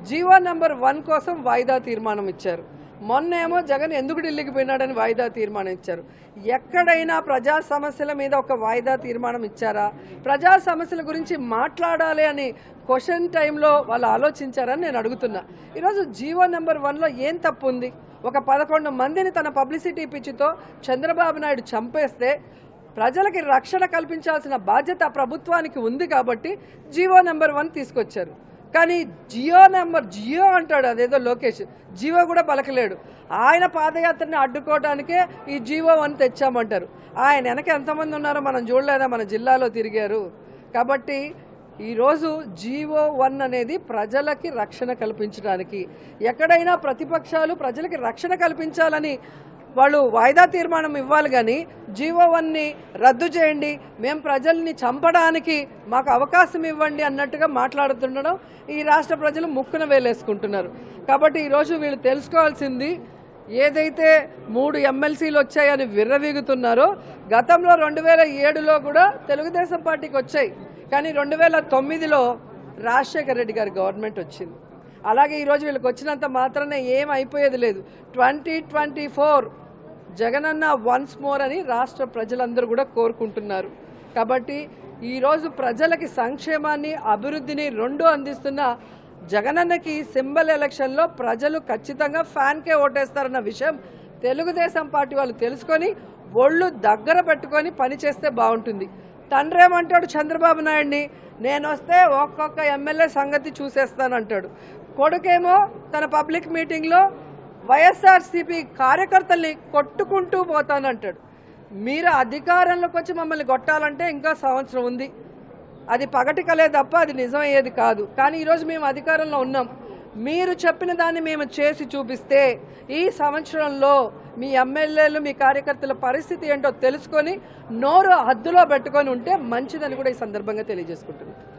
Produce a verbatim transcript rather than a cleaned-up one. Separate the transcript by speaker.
Speaker 1: GO number one కోసం వాయిదా తీర్మానం ఇచ్చారు. మొన్నేమో జగన్ ఎందుకు ఢిల్లీకి పోయినాడని వాయిదా తీర్మానం ఇచ్చారు. ఎక్కడైనా ప్రజా సమస్యల మీద ఒక వాయిదా తీర్మానం ఇచ్చారా? ప్రజా సమస్యల గురించి మాట్లాడాలి అని క్వశ్చన్ టైంలో వాళ్ళు ఆలోచించారని నేను అడుగుతున్నా. ఈరోజు జీవో నెంబర్ వన్లో ఏం తప్పు ఉంది? ఒక పదకొండు మందిని తన పబ్లిసిటీ పిచ్చితో చంద్రబాబు నాయుడు చంపేస్తే ప్రజలకి రక్షణ కల్పించాల్సిన బాధ్యత ప్రభుత్వానికి ఉంది కాబట్టి జీవో నెంబర్ వన్ తీసుకొచ్చారు. కానీ జియో నెంబర్ జియో అంటాడు, అదేదో లోకేష్ జియో కూడా పలకలేడు. ఆయన పాదయాత్రని అడ్డుకోవడానికే ఈ జీవో వన్ తెచ్చామంటారు. ఆయన వెనక ఎంతమంది ఉన్నారో మనం చూడలేదా? మన జిల్లాలో తిరిగారు. కాబట్టి ఈరోజు జీవో వన్ అనేది ప్రజలకి రక్షణ కల్పించడానికి, ఎక్కడైనా ప్రతిపక్షాలు ప్రజలకి రక్షణ కల్పించాలని వాళ్ళు వాయిదా తీర్మానం ఇవ్వాలి. కానీ జీవో వన్ని రద్దు చేయండి, మేము ప్రజల్ని చంపడానికి మాకు అవకాశం ఇవ్వండి అన్నట్టుగా మాట్లాడుతుండడం ఈ రాష్ట్ర ప్రజలు ముక్కున వేలేసుకుంటున్నారు. కాబట్టి ఈరోజు వీళ్ళు తెలుసుకోవాల్సింది, ఏదైతే మూడు ఎమ్మెల్సీలు వచ్చాయని విర్రవీగుతున్నారో గతంలో రెండు వేల ఏడులో కూడా తెలుగుదేశం పార్టీకి వచ్చాయి. కానీ రెండు వేల తొమ్మిదిలో రాజశేఖర రెడ్డి గారి గవర్నమెంట్ వచ్చింది. అలాగే ఈరోజు వీళ్ళకి వచ్చినంత మాత్రానే ఏం అయిపోయేది లేదు. Twenty twenty four Jagananna once more అని రాష్ట్ర ప్రజలందరూ కూడా కోరుకుంటున్నారు. కాబట్టి ఈరోజు ప్రజలకి సంక్షేమాన్ని అభివృద్ధిని రెండు అందిస్తున్న జగనన్నకి సింబల్ ఎలక్షన్లో ప్రజలు ఖచ్చితంగా ఫ్యాన్కే ఓటేస్తారన్న విషయం తెలుగుదేశం పార్టీ వాళ్ళు తెలుసుకొని ఒళ్ళు దగ్గర పెట్టుకొని పనిచేస్తే బాగుంటుంది. తండ్రి ఏమంటాడు చంద్రబాబు నాయుడిని, నేను వస్తే ఒక్కొక్క ఎమ్మెల్యే సంగతి చూసేస్తానంటాడు. కొడుకేమో తన పబ్లిక్ మీటింగ్లో వైఎస్ఆర్సీపీ కార్యకర్తల్ని కొట్టుకుంటూ పోతానంటాడు. మీరు అధికారంలోకి వచ్చి మమ్మల్ని కొట్టాలంటే ఇంకా సంవత్సరం ఉంది. అది పగటి కలే తప్ప అది నిజమయ్యేది కాదు. కానీ ఈరోజు మేము అధికారంలో ఉన్నాం. మీరు చెప్పిన దాన్ని మేము చేసి చూపిస్తే ఈ సంవత్సరంలో మీ ఎమ్మెల్యేలు మీ కార్యకర్తల పరిస్థితి ఏంటో తెలుసుకొని నోరు హద్దులో పెట్టుకొని ఉంటే మంచిదని కూడా ఈ సందర్భంగా తెలియజేసుకుంటున్నాను.